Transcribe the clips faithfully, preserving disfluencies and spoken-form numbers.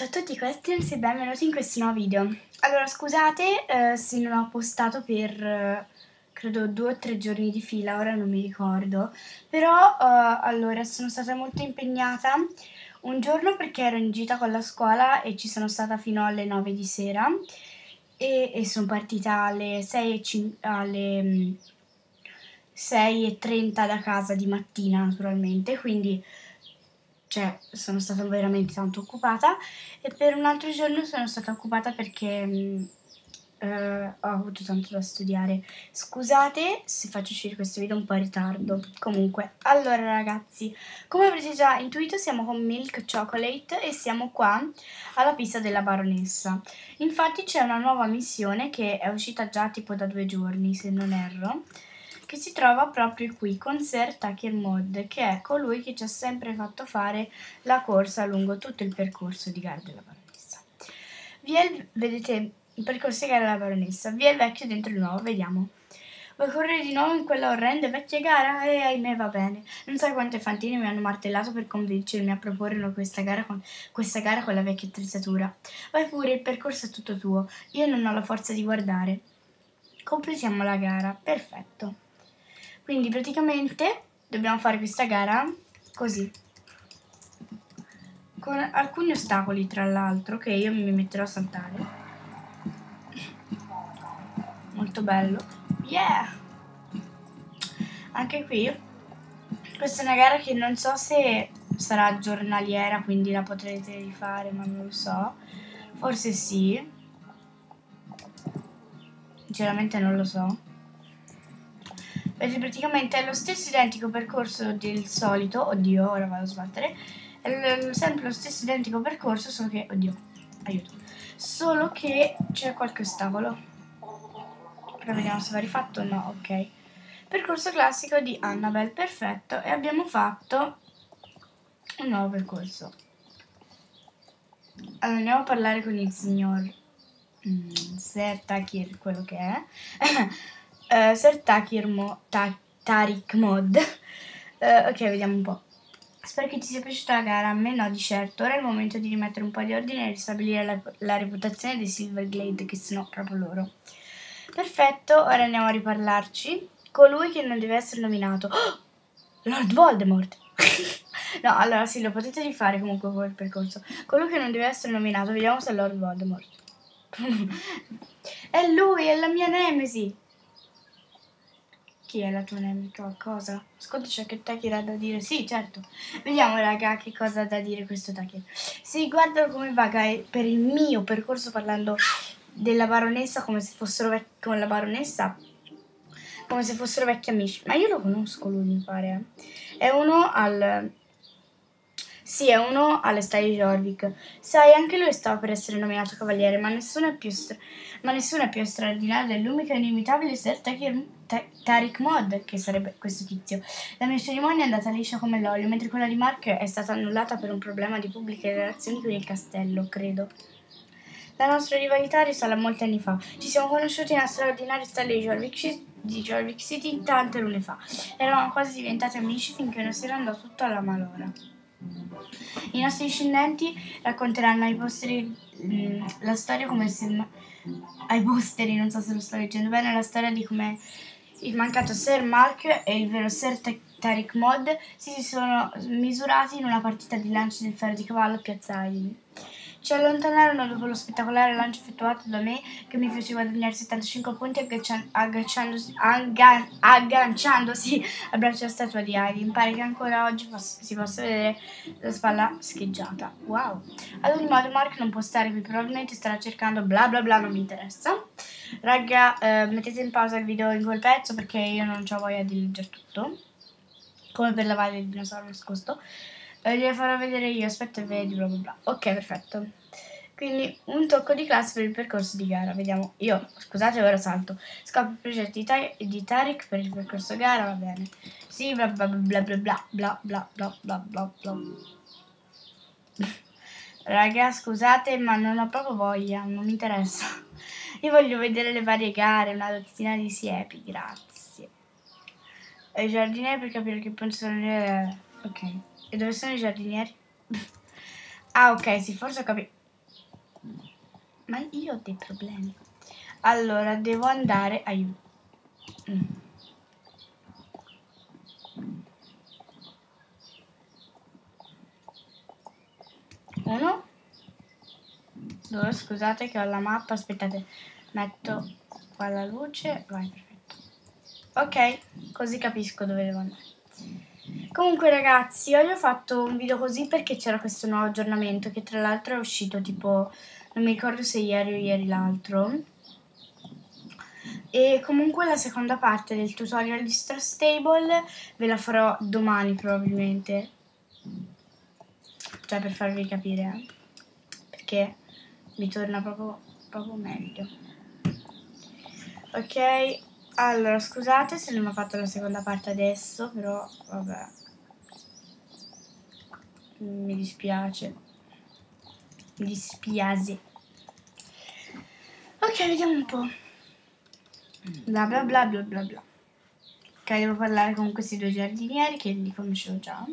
Ciao a tutti, questi e benvenuti in questo nuovo video. Allora, scusate eh, se non ho postato per eh, credo due o tre giorni di fila, ora non mi ricordo, però eh, allora sono stata molto impegnata un giorno perché ero in gita con la scuola e ci sono stata fino alle nove di sera e, e sono partita alle sei e, cin- alle, mm, sei e trenta da casa di mattina naturalmente, quindi cioè sono stata veramente tanto occupata e per un altro giorno sono stata occupata perché mh, eh, ho avuto tanto da studiare. Scusate se faccio uscire questo video un po' in ritardo. Comunque, allora ragazzi, come avrete già intuito siamo con Milk Chocolate e siamo qua alla pista della baronessa. Infatti c'è una nuova missione che è uscita già tipo da due giorni, se non erro, che si trova proprio qui con Sir Takir Mod, che è colui che ci ha sempre fatto fare la corsa lungo tutto il percorso di gara della baronessa. Vi è il, vedete il percorso di gara della baronessa, vi è il vecchio dentro il nuovo, vediamo. Vuoi correre di nuovo in quella orrenda e vecchia gara? E ahimè va bene. Non sai quante fantine mi hanno martellato per convincermi a proporre questa gara con, questa gara con la vecchia attrezzatura. Vai pure, il percorso è tutto tuo. Io non ho la forza di guardare. Completiamo la gara. Perfetto. Quindi praticamente dobbiamo fare questa gara così, con alcuni ostacoli tra l'altro che io mi metterò a saltare. Molto bello. Yeah! Anche qui questa è una gara che non so se sarà giornaliera, quindi la potrete rifare, ma non lo so. Forse sì. Sinceramente non lo so. Vedete, praticamente è lo stesso identico percorso del solito. Oddio, ora vado a sbattere. È l- sempre lo stesso identico percorso, solo che... Oddio, aiuto. Solo che c'è qualche ostacolo. Ora vediamo se va rifatto o no, ok. Percorso classico di Annabelle, perfetto. E abbiamo fatto un nuovo percorso. Allora andiamo a parlare con il signor mm, Sir Takir, quello che è. uh, Sir Takir Mo, ta, Tariq Mod. Uh, ok, vediamo un po'. Spero che ti sia piaciuta la gara, a me no di certo. Ora è il momento di rimettere un po' di ordine e ristabilire la, la reputazione dei Silverglade, che sono proprio loro. Perfetto, ora andiamo a riparlarci. Colui che non deve essere nominato. Oh! Lord Voldemort! No, allora sì, lo potete rifare comunque quel percorso. Colui che non deve essere nominato, vediamo se è Lord Voldemort. È lui, è la mia nemesi. Chi è la tua nemica? Cosa? Ascolta, c'è che Takir ha da dire. Sì, certo. Vediamo, raga, che cosa ha da dire questo Takir. Sì, guardalo come vaga per il mio percorso parlando della baronessa come se fossero vec- con la baronessa come se fossero vecchi amici. Ma io lo conosco lui, mi pare. È uno al... Sì, è uno alle staglie di Jorvik. Sai, anche lui stava per essere nominato cavaliere, ma nessuno è più, stra- ma nessuno è più straordinario dell'unico e inimitabile Sir Takir- Ta- Tariq Mod, che sarebbe questo tizio. La mia cerimonia è andata liscia come l'olio, mentre quella di Mark è stata annullata per un problema di pubbliche relazioni con il castello, credo. La nostra rivalità risale a molti anni fa. Ci siamo conosciuti nella straordinaria stella di Jorvik, di Jorvik City tante lune fa. Eravamo quasi diventati amici finché una sera andò tutto alla malora. I nostri discendenti racconteranno ai posteri mh, la storia come se... ai posteri, non so se lo sto leggendo bene, la storia di come il mancato Sir Mark e il vero Sir Tariq Mod si sono misurati in una partita di lancio del ferro di cavallo a Piazza Aili. Ci allontanarono dopo lo spettacolare lancio effettuato da me, che mi fece guadagnare settantacinque punti aggancian- agganciandosi, aggan- agganciandosi al braccio della statua di Heidi. Mi pare che ancora oggi poss- si possa vedere la spalla scheggiata. Wow. Ad ogni modo Mark non può stare qui, probabilmente starà cercando bla bla bla, non mi interessa. Raga, eh, mettete in pausa il video in quel pezzo perché io non ho voglia di leggere tutto. Come per lavare il dinosauro nascosto. Eh, glielo farò vedere io, aspetta e vedi, bla bla bla. Ok, perfetto. Quindi un tocco di classe per il percorso di gara. Vediamo. Io, scusate, ora salto. Scopro il progetto di, Ta- di Tariq per il percorso gara, va bene. Sì, bla bla bla bla bla bla bla bla bla bla bla. Raga, scusate, ma non ho proprio voglia, non mi interessa. Io voglio vedere le varie gare, una dottina di siepi, grazie. E i giardinieri per capire che punto sono le... Ok. E dove sono i giardinieri? Ah, ok, sì, forse ho capito. Ma io ho dei problemi. Allora, devo andare... Aiuto. Mm. Uno. Due, scusate che ho la mappa. Aspettate, metto qua la luce. Vai, perfetto. Ok, così capisco dove devo andare. Comunque ragazzi, oggi ho fatto un video così perché c'era questo nuovo aggiornamento che tra l'altro è uscito tipo, non mi ricordo se ieri o ieri l'altro. E comunque la seconda parte del tutorial di Star Stable ve la farò domani probabilmente. Cioè per farvi capire, eh. Perché mi torna proprio, proprio meglio. Ok, allora scusate se non ho fatto la seconda parte adesso, però vabbè. Mi dispiace. Mi dispiace. Ok, vediamo un po'. Bla bla bla bla bla bla. Ok, devo parlare con questi due giardinieri che li conoscevo già.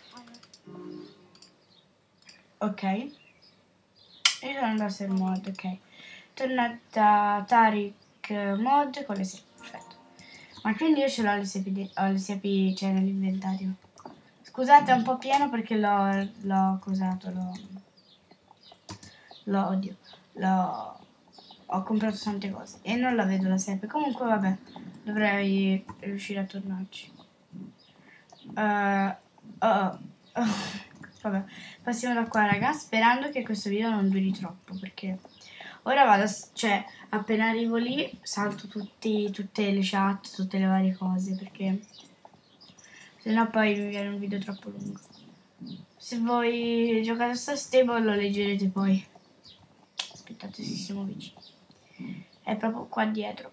Ok. E sono andato in mod, ok. Torna da Tariq mod con le siepi, perfetto. Ma quindi io ce l'ho le siepi, ho le siepi, cioè nell'inventario. Scusate, è un po' pieno perché l'ho, l'ho cosato, l'ho, l'ho, oddio, l'ho, ho comprato tante cose e non la vedo la siepe. Comunque vabbè, dovrei riuscire a tornarci. Uh, oh, oh. Vabbè, passiamo da qua raga, sperando che questo video non duri troppo perché ora vado, cioè appena arrivo lì salto tutti, tutte le chat, tutte le varie cose perché sennò poi mi viene un video troppo lungo. Se voi giocate a Star Stable lo leggerete poi. Aspettate se siamo vicini. È proprio qua dietro.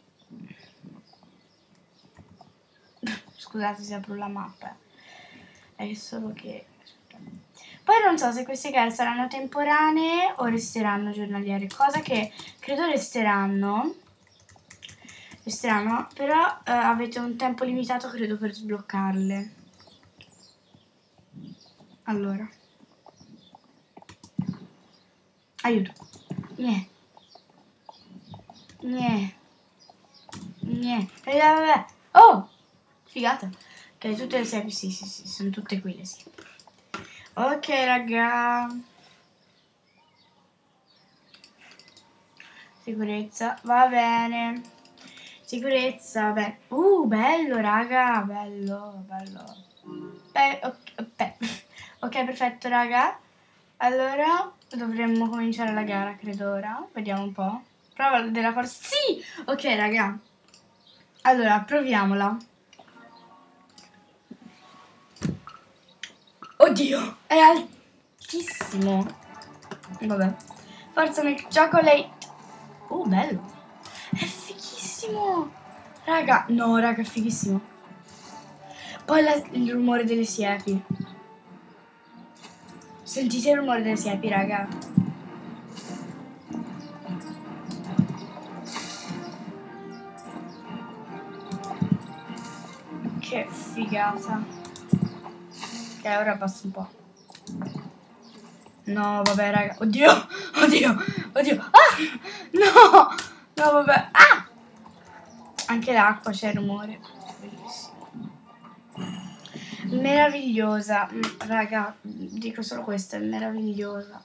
Scusate se apro la mappa. È solo che... Poi non so se queste gare saranno temporanee o resteranno giornaliere. Cosa che credo resteranno. Resteranno, però eh, avete un tempo limitato credo per sbloccarle. Allora. Aiuto. Niente. Niente. Niente. Eh, vabbè. Oh! Figata. Ok, tutte le siepi, sì, sì, sì, sono tutte quelle, sì. Ok, raga. Sicurezza, va bene. Sicurezza, beh. Uh, bello, raga, bello, bello. Beh, ok, beh. Ok, perfetto, raga. Allora, dovremmo cominciare la gara, credo ora. Vediamo un po'. Prova della forza. Sì! Ok, raga. Allora, proviamola. Oddio, è altissimo. Vabbè. Forza Milk Chocolate. Uh, bello. È fighissimo. Raga, no, raga, è fighissimo. Poi la, il rumore delle siepi. Sentite il rumore delle siepi, raga. Che figata. Ok, ora passo un po'. No, vabbè, raga. Oddio, oddio, oddio. Ah! No! No, vabbè. Ah! Anche l'acqua c'è il rumore. Bellissimo. Meravigliosa. Raga, dico solo questo, è meravigliosa.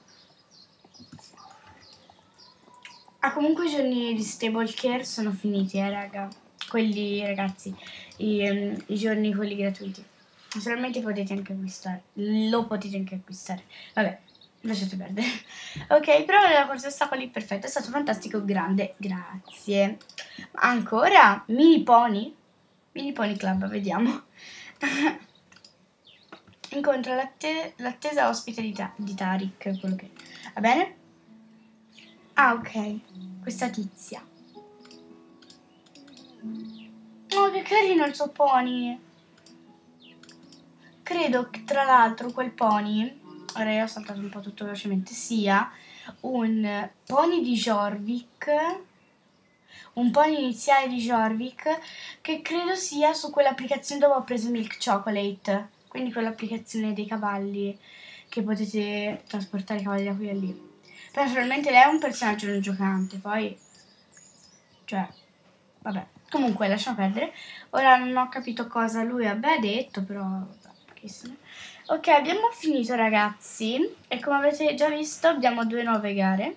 Ah, comunque i giorni di Stable Care sono finiti, eh, raga. Quelli, ragazzi, i, um, i giorni quelli gratuiti. Naturalmente potete anche acquistare. Lo potete anche acquistare. Vabbè. Lasciate perdere. Ok, però la corsa ostacoli perfetto, è stato fantastico, grande, grazie. Ancora Mini Pony Mini Pony Club, vediamo. Incontra l'atte l'attesa ospite di, ta di Tariq, quello che va bene? Ah, ok, questa tizia. Oh, che carino il suo pony. Credo che tra l'altro quel pony, ora io ho saltato un po' tutto velocemente, sia un pony di Jorvik, un pony iniziale di Jorvik, che credo sia su quell'applicazione dove ho preso Milk Chocolate, quindi quell'applicazione dei cavalli che potete trasportare i cavalli da qui a lì. Personalmente lei è un personaggio non giocante, poi... Cioè, vabbè. Comunque, lasciamo perdere. Ora non ho capito cosa lui abbia detto, però... Vabbè, che se ne... Ok, abbiamo finito ragazzi. E come avete già visto abbiamo due nuove gare.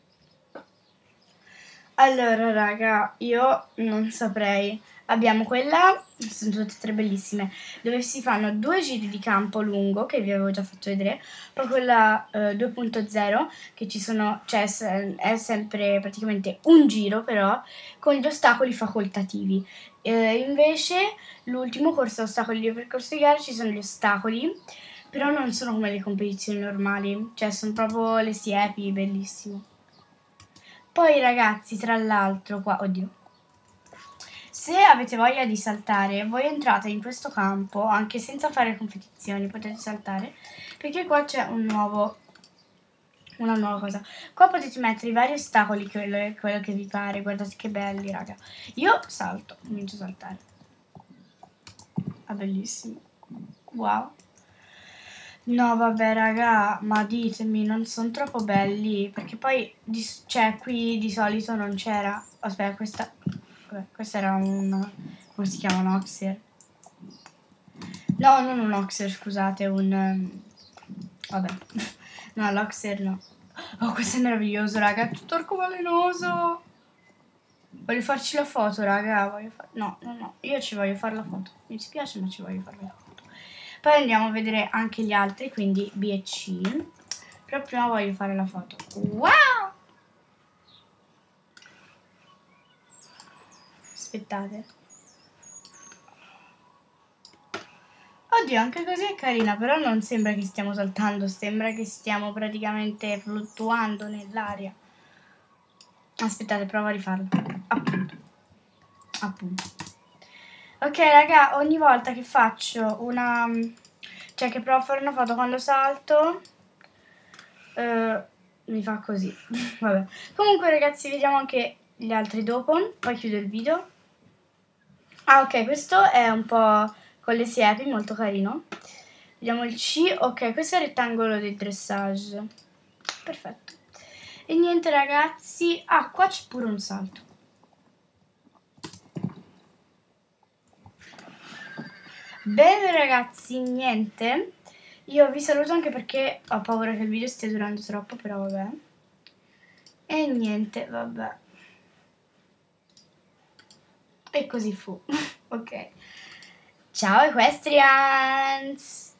Allora, raga, io non saprei. Abbiamo quella, sono tutte e tre bellissime, dove si fanno due giri di campo lungo, che vi avevo già fatto vedere, poi quella eh, due punto zero, che ci sono, cioè è sempre praticamente un giro, però, con gli ostacoli facoltativi. Eh, invece, l'ultimo corso ostacoli di percorso di gara, ci sono gli ostacoli, però non sono come le competizioni normali, cioè sono proprio le siepi, bellissimo. Poi ragazzi, tra l'altro, qua, oddio, se avete voglia di saltare, voi entrate in questo campo, anche senza fare competizioni, potete saltare, perché qua c'è un nuovo, una nuova cosa. Qua potete mettere i vari ostacoli, quello, quello che vi pare, guardate che belli, raga. Io salto, comincio a saltare. Ah, bellissimo. Wow. No, vabbè, raga, ma ditemi, non sono troppo belli, perché poi, di, cioè, qui di solito non c'era... Aspetta, questa... Vabbè, questa era un... come si chiama? Un Oxer? No, non un Oxer, scusate, un... Um, vabbè. No, l'Oxer no. Oh, questo è meraviglioso, raga, è tutto arcobalenoso. Voglio farci la foto, raga, voglio far... No, no, no, io ci voglio fare la foto. Mi dispiace, ma ci voglio fare la foto. Poi andiamo a vedere anche gli altri, quindi B e C. Però prima voglio fare la foto. Wow! Aspettate. Oddio, anche così è carina, però non sembra che stiamo saltando, sembra che stiamo praticamente fluttuando nell'aria. Aspettate, provo a rifarlo. Appunto. Appunto. Ok, raga, ogni volta che faccio una... cioè che provo a fare una foto quando salto... Uh, mi fa così. Vabbè. Comunque ragazzi, vediamo anche gli altri dopo. Poi chiudo il video. Ah, ok, questo è un po' con le siepi, molto carino. Vediamo il C. Ok, questo è il rettangolo del dressage. Perfetto. E niente ragazzi. Ah, qua c'è pure un salto. Bene ragazzi, niente. Io vi saluto anche perché ho paura che il video stia durando troppo, però vabbè. E niente, vabbè. E così fu. Ok. Ciao Equestrians!